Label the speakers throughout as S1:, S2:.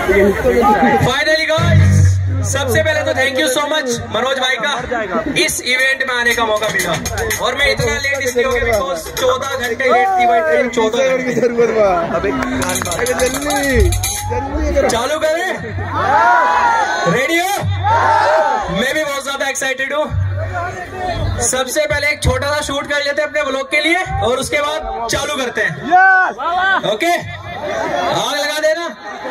S1: Finally guys, सबसे पहले तो thank you so much Manoj भाई का इस इवेंट में आने का मौका मिला। और मैं इतना लेट इसलिए हो गया बिकॉज 14 घंटे लेट थी भाई ट्रेन। 14 घंटे चालू करें? रेडी हो? मैं भी बहुत ज्यादा एक्साइटेड हूँ। सबसे पहले एक छोटा सा शूट कर लेते हैं अपने व्लॉग के लिए और उसके बाद चालू करते हैं। ओके, आग लगा देना।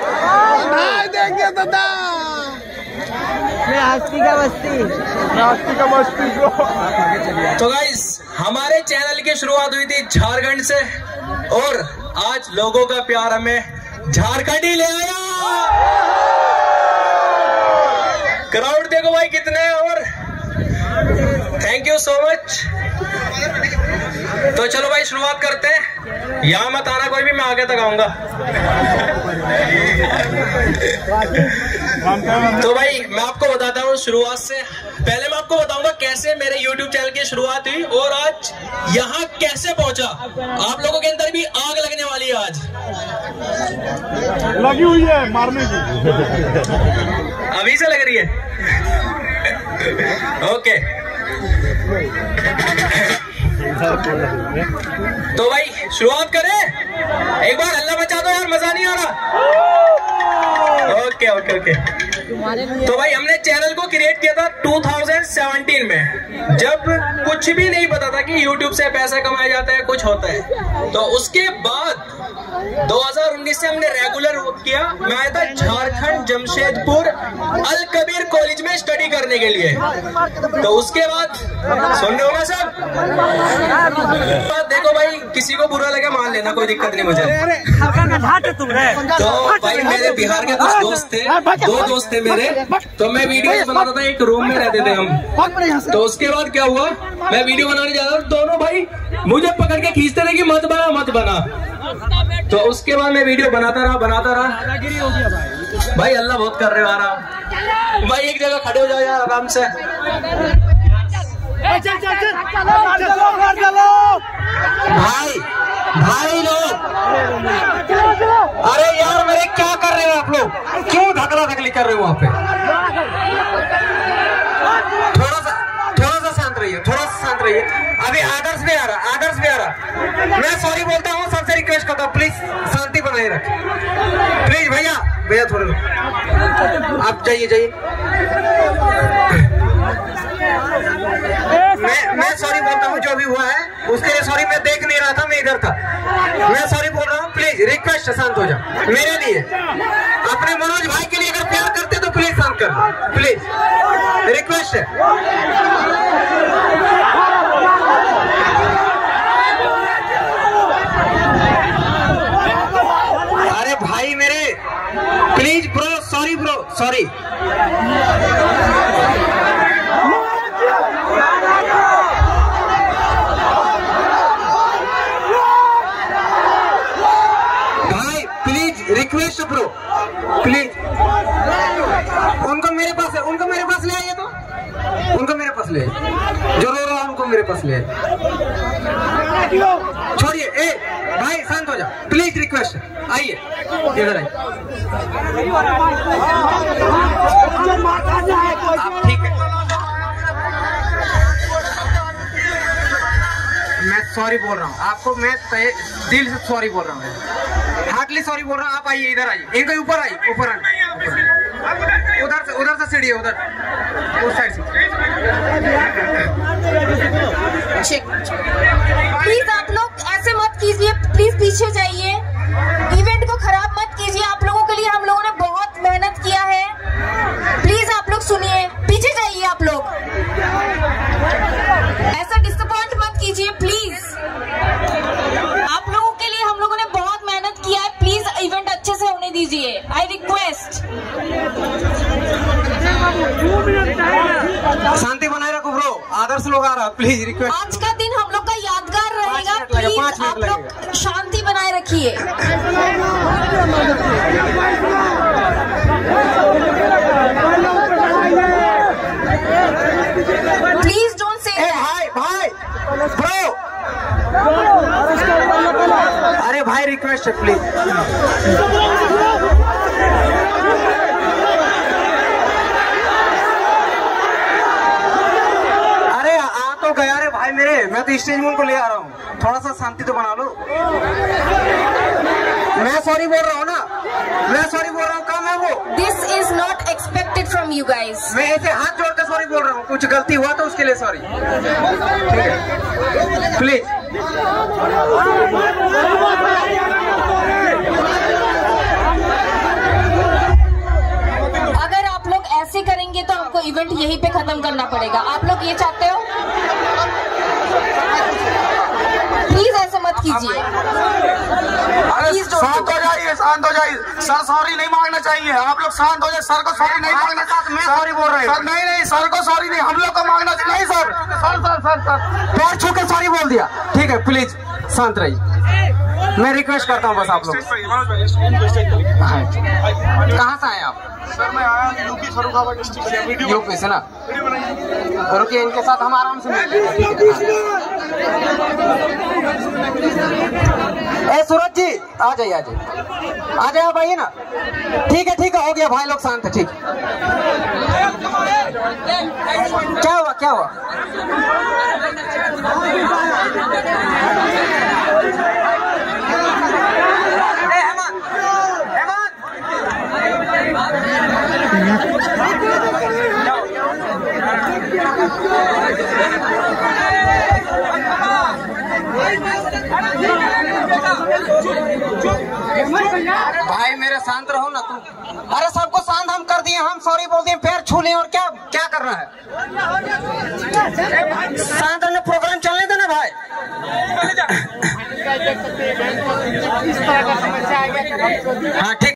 S1: तो गाइस, हमारे चैनल की शुरुआत हुई थी झारखंड से और आज लोगों का प्यार हमें झारखंड ही ले आया। क्राउड देखो भाई कितने हैं और थैंक यू सो मच। तो चलो भाई शुरुआत करते हैं। यहाँ मत आना कोई भी, मैं आगे तक आऊंगा। तो भाई मैं आपको बताता हूँ शुरुआत से पहले मैं आपको बताऊंगा कैसे मेरे YouTube चैनल की शुरुआत हुई और आज यहाँ कैसे पहुंचा। आप लोगों के अंदर भी आग लगने वाली है आज।
S2: लगी हुई है मारने की।
S1: अभी से लग रही है। ओके, तो भाई शुरुआत करें। एक बार हल्ला मचा दो यार, मजा नहीं आ रहा। Okay okay okay. तो भाई हमने चैनल को क्रिएट किया था 2017 में, जब कुछ भी नहीं पता था कि YouTube से पैसा कमाया जाता है, कुछ होता है। तो उसके बाद 2019 से हमने रेगुलर किया। मैं आया था झारखंड जमशेदपुर अल कबीर कॉलेज में स्टडी करने के लिए। तो उसके बाद सुन रहे हो ना सब? देखो भाई, किसी को बुरा लगे मान लेना, कोई दिक्कत नहीं मुझे। तो भाई मेरे बिहार के कुछ दोस्त थे, 2 दोस्त थे मेरे। तो मैं वीडियो बनाता था, एक रूम में रहते थे हम। तो उसके बाद क्या हुआ, मैं वीडियो बनाने जा रहा था, दोनों भाई मुझे पकड़ के खींचते थे कि मत बना मत बना। तो उसके बाद मैं वीडियो बनाता रहा भाई। अल्लाह बहुत कर रहे हो आ रहा भाई। एक जगह खड़े हो जाओ यार आराम से। भाई लोग, अरे यार मेरे क्या कर रहे हो आप लोग? क्यों धकला धकली कर रहे हो वहां पे? थोड़ा सा शांत रहिए, थोड़ा सा शांत रहिए। अभी आदर्श भी आ रहा। मैं सॉरी बोलता हूँ, सबसे रिक्वेस्ट करता हूँ प्लीज शांति बनाए रखें। प्लीज भैया थोड़े लोग आप जाइए। मैं सॉरी बोलता हूँ, जो भी हुआ है उसके लिए सॉरी। मैं देख नहीं रहा था, मैं इधर था। मैं सॉरी बोल रहा हूँ, प्लीज रिक्वेस्ट शांत हो जाओ मेरे लिए। अपने मनोज भाई के लिए अगर प्यार करते तो प्लीज शांत कर दो, प्लीज रिक्वेस्ट है। अरे भाई मेरे, please bro, sorry bro, sorry. Request bro, please. उनको मेरे पास ले आइए। तो उनको मेरे पास ले आइए, जो रो रहा है उनको मेरे पास ले आइए। छोड़िए, ए भाई शांत हो जाओ प्लीज, रिक्वेस्ट आइए इधर आइए। आप ठीक है? मैं सॉरी बोल रहा हूँ आपको, मैं दिल से सॉरी बोल रहा हूँ, हार्टली सॉरी बोल रहा हूँ। आप आइए इधर आइए, इनके ऊपर आइए, ऊपर आइए। उधर से सीढ़ी है, उधर उस साइड से।
S3: प्लीज आप लोग ऐसे मत कीजिए, प्लीज पीछे जाइए। इवेंट को खराब मत कीजिए। आप लोगों के लिए हम लोगों ने बहुत मेहनत किया है। प्लीज आप लोग सुनिए, पीछे जाइए आप लोग। ऐसा डिसअपॉइंट मत कीजिए प्लीज। आप लोगों के लिए हम लोगों ने बहुत मेहनत किया है। प्लीज इवेंट अच्छे से होने दीजिए, आई रिक्वेस्ट।
S1: शांति बनाए रखो ब्रो, आदर्श लोग आ रहा, प्लीज रिक्वेस्ट।
S3: आज का दिन हम लोग का यादगार रहेगा, प्लीज आप लोग शांति बनाए रखिए। प्लीज डोंट से
S1: भाई ब्रो। अरे भाई रिक्वेस्ट है प्लीज।
S2: अरे आ तो गया रे भाई मेरे, मैं तो स्टेज में उनको ले आ रहा हूँ, थोड़ा सा शांति तो बना लो। मैं सॉरी बोल रहा हूँ ना, मैं सॉरी बोल रहा हूँ, काम है वो।
S3: This is not expected from you guys.
S2: मैं ऐसे हाथ जोड़ कर सॉरी बोल रहा हूँ, कुछ गलती हुआ तो उसके लिए सॉरी, ठीक है प्लीज।
S3: अगर आप लोग ऐसे करेंगे तो आपको इवेंट यहीं पे खत्म करना पड़ेगा। आप लोग ये चाहते हो? प्लीज ऐसे मत कीजिए।
S4: शांत हो जाइए, शांत हो जाइए। सर सॉरी नहीं मांगना चाहिए, आप लोग शांत हो जाए। सर को सॉरी नहीं मांगना चाहिए।
S2: मैं सॉरी बोल रहा हूँ
S4: सर। नहीं नहीं, सर को सॉरी नहीं, हम लोग को मांगना चाहिए। नहीं sir, sir sir sir sir
S2: पैर छू के सॉरी बोल दिया, ठीक है प्लीज शांत रहिए। मैं रिक्वेस्ट करता हूँ बस आप लोग। कहाँ से आए आप?
S4: सर मैं आया यूपी फर्रुखाबाद डिस्ट्रिक्ट से।
S2: यूपी से ना? रुकिए, इनके साथ हम आराम से मिलते हैं, ठीक है। ए सूरज जी आ जाइए, आ जाइए भाई ना। ठीक है हो गया, भाई लोग शांत है, ठीक। क्या हुआ क्या हुआ? भाई मेरे शांत रहो ना तुम। अरे सबको शांत हम कर दिए, हम सॉरी बोल दिए, पैर छू लिए, और क्या क्या करना है? शांत रहने, प्रोग्राम चलने दो ना भाई। हाँ ठीक।